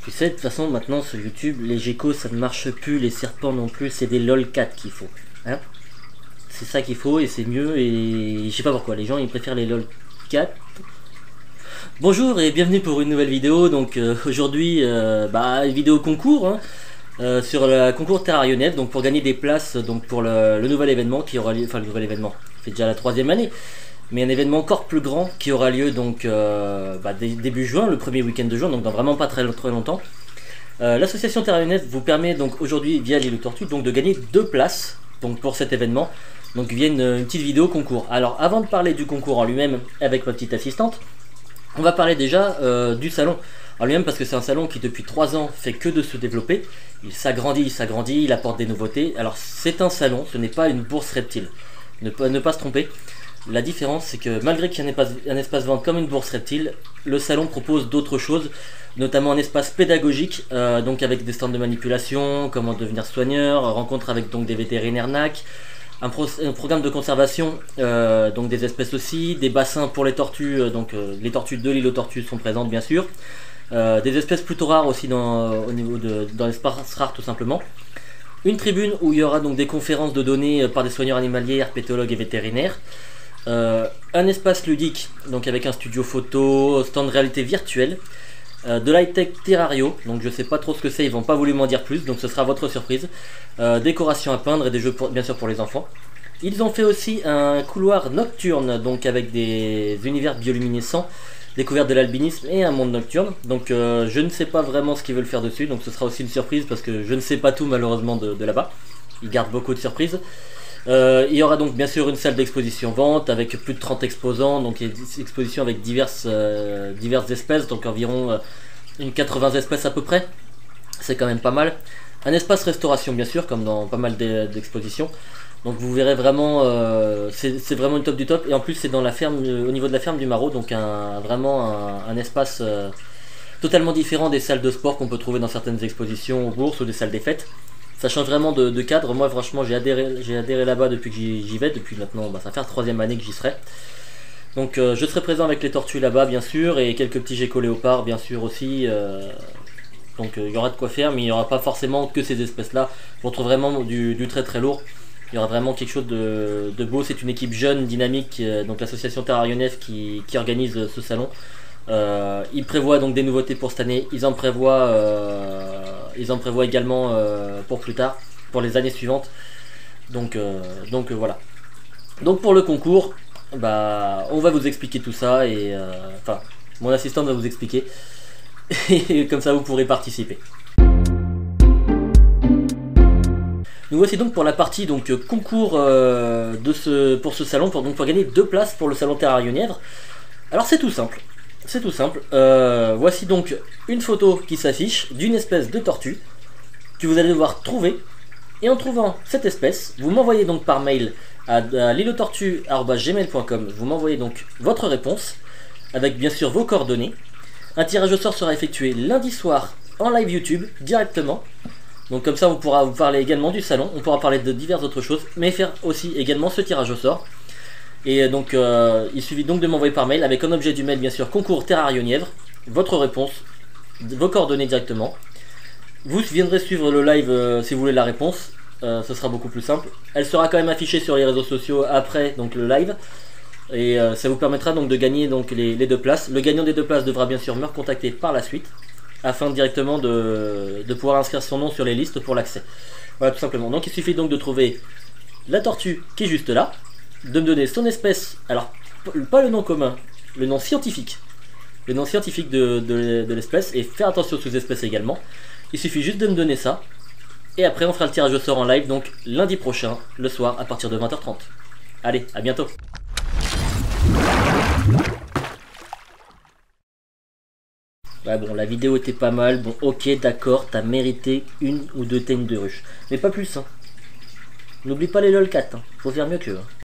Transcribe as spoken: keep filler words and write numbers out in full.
Tu sais, de toute façon, maintenant sur YouTube, les geckos ça ne marche plus, les serpents non plus, c'est des lolcats qu'il faut. Hein, c'est ça qu'il faut et c'est mieux, et je sais pas pourquoi, les gens ils préfèrent les lolcats. Bonjour et bienvenue pour une nouvelle vidéo. Donc euh, aujourd'hui, euh, bah, une vidéo concours hein, euh, sur le concours Terrarionef, donc pour gagner des places donc pour le, le nouvel événement qui aura lieu, enfin le nouvel événement, c'est déjà la troisième année, mais un événement encore plus grand qui aura lieu donc euh, bah, dé, début juin, le premier week-end de juin, donc dans vraiment pas très, très longtemps. Euh, L'association Terrarionef vous permet donc aujourd'hui via l'île aux tortues donc de gagner deux places donc pour cet événement. Donc via une, une petite vidéo concours. Alors avant de parler du concours en lui-même avec ma petite assistante, on va parler déjà euh, du salon en lui-même, parce que c'est un salon qui depuis trois ans fait que de se développer. Il s'agrandit, il s'agrandit, il apporte des nouveautés. Alors c'est un salon, ce n'est pas une bourse reptile. Ne pas, ne pas se tromper. La différence c'est que malgré qu'il y ait un espace, un espace vente comme une bourse reptile, le salon propose d'autres choses, notamment un espace pédagogique, euh, donc avec des stands de manipulation, comment devenir soigneur, rencontre avec donc des vétérinaires N A C, un, pro, un programme de conservation euh, donc des espèces aussi, des bassins pour les tortues, euh, donc euh, les tortues de l'île aux tortues sont présentes bien sûr, euh, des espèces plutôt rares aussi dans, au niveau de dans l'espace rare tout simplement. Une tribune où il y aura donc des conférences de données par des soigneurs animaliers, herpétologues et vétérinaires. Euh, un espace ludique donc avec un studio photo, stand de réalité virtuelle, euh, de l'high-tech Terrario, donc je sais pas trop ce que c'est, ils vont pas voulu m'en dire plus, donc ce sera votre surprise, euh, décoration à peindre et des jeux pour, bien sûr pour les enfants. Ils ont fait aussi un couloir nocturne donc avec des univers bioluminescents, découverte de l'albinisme et un monde nocturne, donc euh, je ne sais pas vraiment ce qu'ils veulent faire dessus, donc ce sera aussi une surprise parce que je ne sais pas tout malheureusement de, de là-bas, ils gardent beaucoup de surprises. Euh, il y aura donc bien sûr une salle d'exposition vente avec plus de trente exposants, donc une exposition avec diverses, euh, diverses espèces, donc environ euh, une quatre-vingts espèces à peu près, c'est quand même pas mal. Un espace restauration bien sûr, comme dans pas mal d'expositions, donc vous verrez vraiment, euh, c'est vraiment une top du top, et en plus c'est dans la ferme, au niveau de la ferme du Maraud, donc un, vraiment un, un espace euh, totalement différent des salles de sport qu'on peut trouver dans certaines expositions aux bourses ou des salles des fêtes. Ça change vraiment de, de cadre. Moi franchement j'ai adhéré, j'ai adhéré là-bas depuis que j'y vais, depuis maintenant bah, ça fait la troisième année que j'y serai. Donc euh, je serai présent avec les tortues là-bas bien sûr, et quelques petits geckos léopards bien sûr aussi. Euh, donc il euh, y aura de quoi faire, mais il n'y aura pas forcément que ces espèces là. On trouve vraiment du, du très très lourd. Il y aura vraiment quelque chose de, de beau. C'est une équipe jeune, dynamique, euh, donc l'association Terrarionef qui, qui organise ce salon. Euh, ils prévoient donc des nouveautés pour cette année, ils en prévoient, euh, ils en prévoient également euh, pour plus tard, pour les années suivantes. Donc, euh, donc euh, voilà. Donc pour le concours, bah, on va vous expliquer tout ça, et euh, enfin, mon assistante va vous expliquer, et comme ça vous pourrez participer. Nous voici donc pour la partie donc concours euh, de ce, pour ce salon, pour, donc pour gagner deux places pour le salon Terrarionef. Alors c'est tout simple. C'est tout simple, euh, voici donc une photo qui s'affiche d'une espèce de tortue que vous allez devoir trouver, et en trouvant cette espèce, vous m'envoyez donc par mail à, à l'île aux tortues arobase gmail point com, vous m'envoyez donc votre réponse avec bien sûr vos coordonnées. Un tirage au sort sera effectué lundi soir en live YouTube directement, donc comme ça on pourra vous parler également du salon, on pourra parler de diverses autres choses, mais faire aussi également ce tirage au sort. Et donc euh, il suffit donc de m'envoyer par mail avec un objet du mail bien sûr concours Terrarionef, votre réponse, vos coordonnées directement. Vous viendrez suivre le live euh, si vous voulez la réponse, euh, ce sera beaucoup plus simple. Elle sera quand même affichée sur les réseaux sociaux après donc le live, et euh, ça vous permettra donc de gagner donc les, les deux places. Le gagnant des deux places devra bien sûr me recontacter par la suite afin directement de, de pouvoir inscrire son nom sur les listes pour l'accès. Voilà tout simplement. Donc il suffit donc de trouver la tortue qui est juste là, de me donner son espèce, alors pas le nom commun, le nom scientifique, le nom scientifique de, de, de l'espèce, et faire attention aux sous-espèces également. Il suffit juste de me donner ça, et après on fera le tirage au sort en live, donc lundi prochain, le soir, à partir de vingt heures trente. Allez, à bientôt. Ouais, bon, la vidéo était pas mal, bon ok d'accord, t'as mérité une ou deux teignes de ruche, mais pas plus hein. N'oublie pas les lolcats, hein. Faut faire mieux qu'eux. Hein.